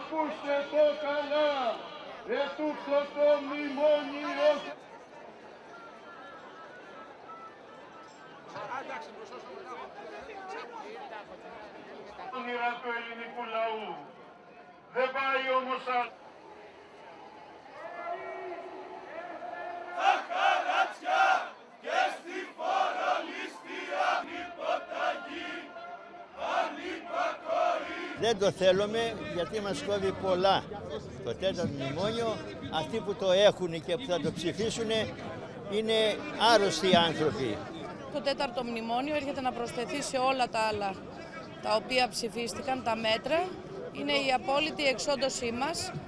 Ακούστε το καλά, ετούτο το μνημόνιο. Όνειρα του ελληνικού λαού. Δεν πάει όμως άλλο. Τα χαράτσια και στη φορολιστία υποταγή ανυπακοή. Δεν το θέλουμε γιατί μας κόβει πολλά. Το τέταρτο μνημόνιο, αυτοί που το έχουν και που θα το ψηφίσουν είναι άρρωστοι άνθρωποι. Το τέταρτο μνημόνιο έρχεται να προσθεθεί σε όλα τα άλλα τα οποία ψηφίστηκαν, τα μέτρα. Είναι η απόλυτη εξόντωσή μας